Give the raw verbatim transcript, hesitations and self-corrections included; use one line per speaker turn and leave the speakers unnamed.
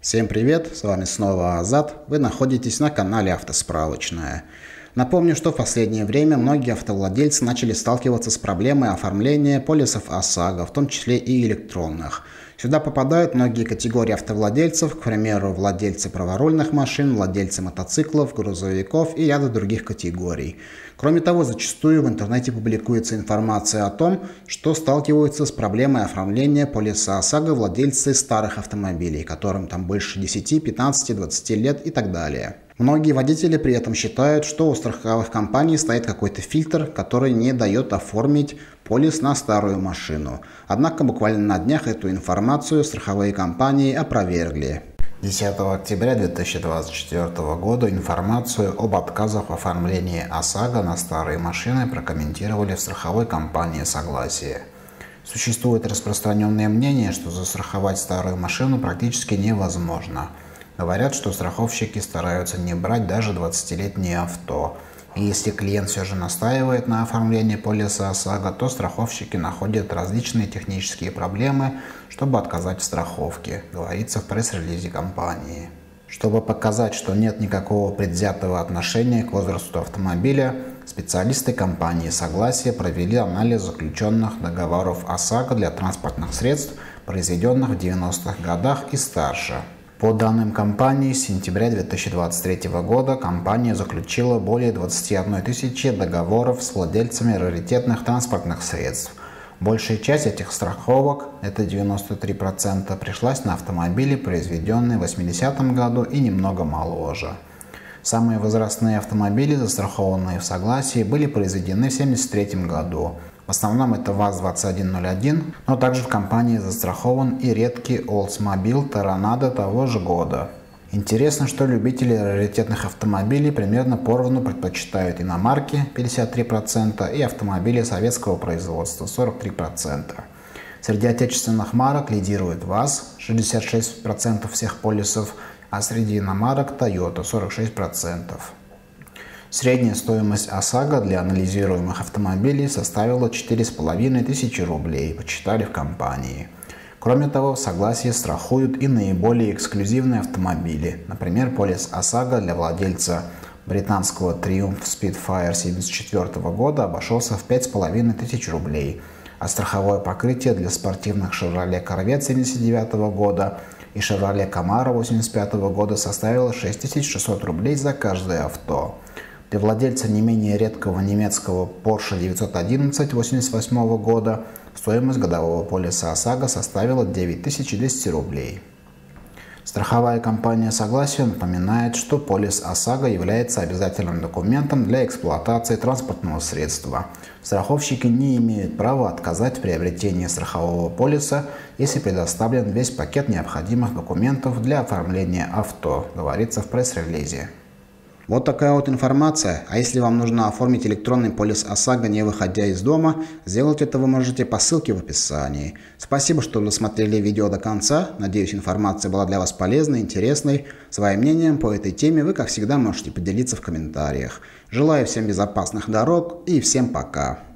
Всем привет, с вами снова Азат, вы находитесь на канале Автосправочная. Напомню, что в последнее время многие автовладельцы начали сталкиваться с проблемой оформления полисов ОСАГО, в том числе и электронных. Сюда попадают многие категории автовладельцев, к примеру, владельцы праворульных машин, владельцы мотоциклов, грузовиков и ряда других категорий. Кроме того, зачастую в интернете публикуется информация о том, что сталкиваются с проблемой оформления полиса ОСАГО владельцы старых автомобилей, которым там больше десяти, пятнадцати, двадцати лет и так далее. Многие водители при этом считают, что у страховых компаний стоит какой-то фильтр, который не дает оформить полис на старую машину. Однако буквально на днях эту информацию страховые компании опровергли. десятого октября две тысячи двадцать четвёртого года информацию об отказах в оформлении ОСАГО на старые машины прокомментировали в страховой компании «Согласие». Существует распространенное мнение, что застраховать старую машину практически невозможно. Говорят, что страховщики стараются не брать даже двадцатилетние авто. И если клиент все же настаивает на оформлении полиса ОСАГО, то страховщики находят различные технические проблемы, чтобы отказать в страховке, говорится в пресс-релизе компании. Чтобы показать, что нет никакого предвзятого отношения к возрасту автомобиля, специалисты компании «Согласие» провели анализ заключенных договоров ОСАГО для транспортных средств, произведенных в девяностых годах и старше. По данным компании, с сентября две тысячи двадцать третьего года компания заключила более двадцати одной тысячи договоров с владельцами раритетных транспортных средств. Большая часть этих страховок, это девяносто три процента, пришлась на автомобили, произведенные в восьмидесятом году и немного моложе. Самые возрастные автомобили, застрахованные в «Согласии», были произведены в семьдесят третьем году. В основном это ВАЗ двадцать один ноль один, но также в компании застрахован и редкий Oldsmobile Toronado того же года. Интересно, что любители раритетных автомобилей примерно поровну предпочитают иномарки пятьдесят три процента и автомобили советского производства сорок три процента. Среди отечественных марок лидирует ВАЗ шестьдесят шесть процентов всех полисов, а среди иномарок Toyota сорок шесть процентов. Средняя стоимость ОСАГО для анализируемых автомобилей составила четыре с половиной тысячи рублей, почитали в компании. Кроме того, в «Согласии» страхуют и наиболее эксклюзивные автомобили. Например, полис ОСАГО для владельца британского Triumph Spitfire семьдесят четвёртого года обошелся в пять с половиной тысяч рублей, а страховое покрытие для спортивных Chevrolet Corvette семьдесят девятого года и Chevrolet Camaro восемьдесят пятого года составило шесть тысяч шестьсот рублей за каждое авто. Для владельца не менее редкого немецкого Porsche девятьсот одиннадцать восемьдесят восьмого года стоимость годового полиса ОСАГО составила девять тысяч двести рублей. Страховая компания «Согласие» напоминает, что полис ОСАГО является обязательным документом для эксплуатации транспортного средства. Страховщики не имеют права отказать в приобретении страхового полиса, если предоставлен весь пакет необходимых документов для оформления авто, говорится в пресс-релизе. Вот такая вот информация. А если вам нужно оформить электронный полис ОСАГО, не выходя из дома, сделать это вы можете по ссылке в описании. Спасибо, что досмотрели видео до конца. Надеюсь, информация была для вас полезной, интересной. Своим мнением по этой теме вы, как всегда, можете поделиться в комментариях. Желаю всем безопасных дорог и всем пока.